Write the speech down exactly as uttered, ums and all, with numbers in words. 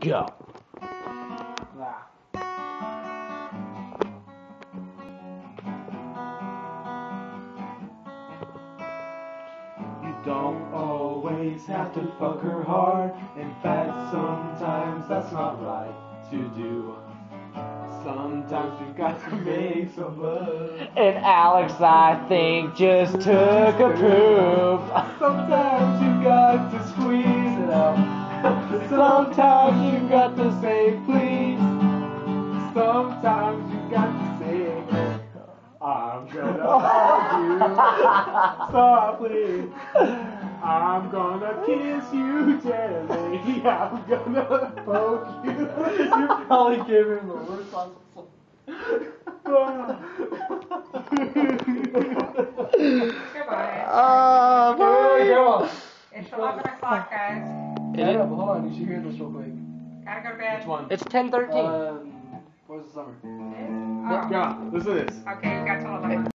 Go. Nah. You don't always have to fuck her hard. In fact, sometimes that's not right to do. Sometimes you got to make some love. And Alex, I think, just took a poop. Sometimes you got to squeeze it out. Sometimes you got to say please. Sometimes you got to say I'm gonna hug you softly. I'm gonna kiss you gently. I'm gonna poke you. You probably gave him the worst possible. Goodbye. Oh, Girl. It's eleven o'clock, guys. Shut up, hold on, you should hear this real quick. Gotta go to bed. Which one? It's ten thirteen. Um, what's the summer? Oh. Yeah, listen to this. Okay, you got till eleven.